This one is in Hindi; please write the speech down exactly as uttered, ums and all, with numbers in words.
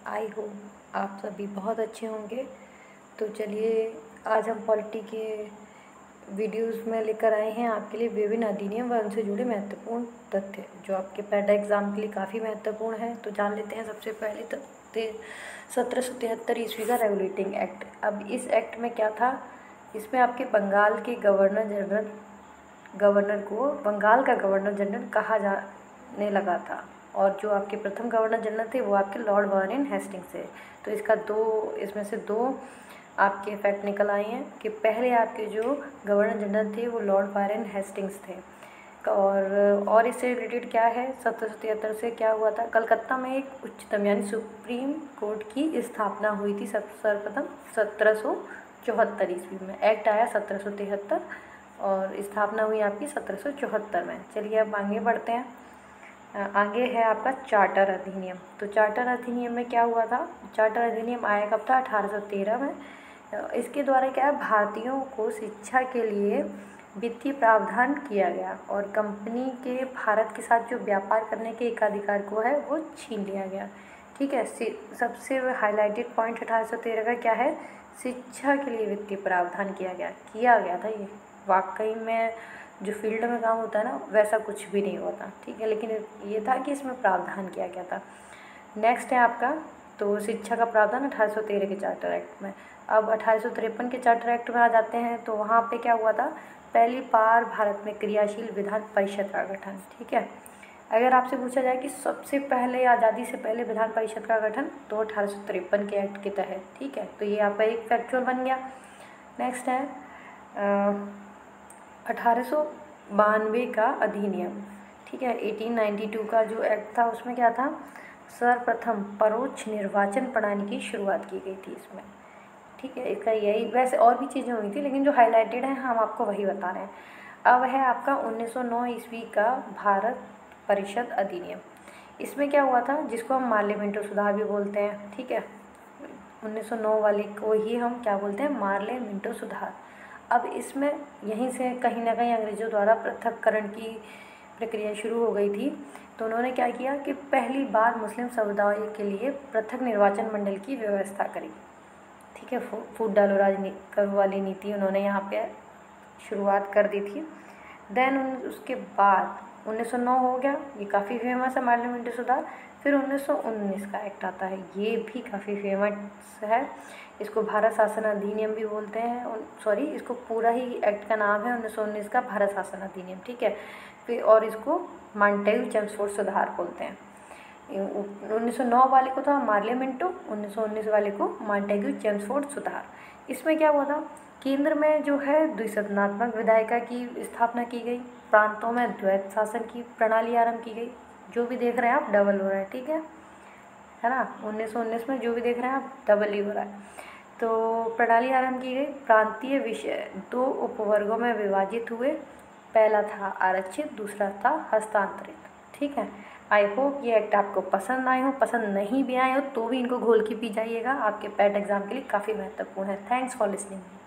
आई होप आप सभी बहुत अच्छे होंगे। तो चलिए आज हम पॉलिटी के वीडियोस में लेकर आए हैं आपके लिए विभिन्न अधिनियम व उनसे जुड़े महत्वपूर्ण तथ्य जो आपके पैट एग्ज़ाम के लिए काफ़ी महत्वपूर्ण है। तो जान लेते हैं सबसे पहले तथ्य सत्रह सौ तिहत्तर ईस्वी का रेगुलेटिंग एक्ट। अब इस एक्ट में क्या था, इसमें आपके बंगाल के गवर्नर जनरल गवर्नर को बंगाल का गवर्नर जनरल कहा जाने लगा था और जो आपके प्रथम गवर्नर जनरल थे वो आपके लॉर्ड वारेन हेस्टिंग्स थे। तो इसका दो इसमें से दो आपके इफेक्ट निकल आए हैं कि पहले आपके जो गवर्नर जनरल थे वो लॉर्ड वारेन हेस्टिंग्स थे। और और इससे रिलेटेड क्या है, सत्रह सौ तिहत्तर से क्या हुआ था, कलकत्ता में एक उच्चतम यानी सुप्रीम कोर्ट की स्थापना हुई थी सब सर्वप्रथम सत्रह सौ चौहत्तर ईस्वी में। एक्ट आया सत्रह सौ तिहत्तर और स्थापना हुई आपकी सत्रह सौ चौहत्तर में। चलिए अब आगे बढ़ते हैं। आगे है आपका चार्टर अधिनियम। तो चार्टर अधिनियम में क्या हुआ था, चार्टर अधिनियम आया कब था, अठारह सौ तेरह में। इसके द्वारा क्या है, भारतीयों को शिक्षा के लिए वित्तीय प्रावधान किया गया और कंपनी के भारत के साथ जो व्यापार करने के एकाधिकार को है वो छीन लिया गया। ठीक है, सबसे हाईलाइटेड पॉइंट अठारह सौ तेरह का क्या है, शिक्षा के लिए वित्तीय प्रावधान किया गया किया गया था। ये वाकई में जो फील्ड में काम होता है ना वैसा कुछ भी नहीं होता। ठीक है, लेकिन ये था कि इसमें प्रावधान किया गया था। नेक्स्ट है आपका तो शिक्षा का प्रावधान अठारह सौ तेरह के चार्टर एक्ट में। अब अठारह सौ तिरपन के चार्टर एक्ट में आ जाते हैं। तो वहाँ पे क्या हुआ था, पहली बार भारत में क्रियाशील विधान परिषद का गठन। ठीक है, अगर आपसे पूछा जाए कि सबसे पहले आज़ादी से पहले विधान परिषद का गठन, तो अठारह सौ तिरपन के एक्ट के तहत। ठीक है, तो ये आपका एक फैक्चुअल बन गया। नेक्स्ट है अठारह सौ बानवे का अधिनियम। ठीक है, अठारह सौ बानवे का जो एक्ट था उसमें क्या था, सर्वप्रथम परोक्ष निर्वाचन प्रणाली की शुरुआत की गई थी इसमें। ठीक है, इसका यही, वैसे और भी चीज़ें हुई थी लेकिन जो हाईलाइटेड है हम आपको वही बता रहे हैं। अब है आपका उन्नीस सौ नौ ईस्वी का भारत परिषद अधिनियम। इसमें क्या हुआ था, जिसको हम मार्ले मिंटो सुधार भी बोलते हैं। ठीक है, उन्नीस सौ नौ वाले को ही हम क्या बोलते हैं, मार्ले मिंटो सुधार। अब इसमें यहीं से कहीं ना कहीं अंग्रेज़ों द्वारा पृथक्करण की प्रक्रिया शुरू हो गई थी। तो उन्होंने क्या किया कि पहली बार मुस्लिम समुदाय के लिए पृथक निर्वाचन मंडल की व्यवस्था करी। ठीक है, फूट डालो राज करो वाली नीति उन्होंने यहाँ पे शुरुआत कर दी थी। देन उसके बाद उन्नीस सौ नौ हो गया, ये काफ़ी फेमस है मार्ले मिंटो सुधार। फिर उन्नीस सौ उन्नीस का एक्ट आता है, ये भी काफ़ी फेमस है। इसको भारत शासन अधिनियम भी बोलते हैं, सॉरी इसको पूरा ही एक्ट का नाम है उन्नीस सौ उन्नीस का भारत शासन अधिनियम। ठीक है, फिर और इसको मॉन्टेग्यू चेम्सफोर्ड सुधार बोलते हैं। उन्नीस सौ नौ वाले को था मार्ले मिंटो, उन्नीस सौ उन्नीस वाले को मॉन्टेग्यू चेम्सफोर्ड सुधार। इसमें क्या हुआ था, केंद्र में जो है द्विसदनात्मक विधायिका की स्थापना की गई, प्रांतों में द्वैत शासन की प्रणाली आरंभ की गई। जो भी देख रहे हैं आप डबल हो रहा है, ठीक है है ना, उन्नीस सौ उन्नीस में जो भी देख रहे हैं आप डबल ही हो रहा है। तो प्रणाली आरंभ की गई, प्रांतीय विषय दो उपवर्गों में विभाजित हुए, पहला था आरक्षित, दूसरा था हस्तांतरित। ठीक है, आई होप ये एक्ट आपको पसंद आए हो, पसंद नहीं भी आए हो तो भी इनको घोल के पी जाइएगा, आपके पैट एग्जाम के लिए काफ़ी महत्वपूर्ण है। Thanks for listening.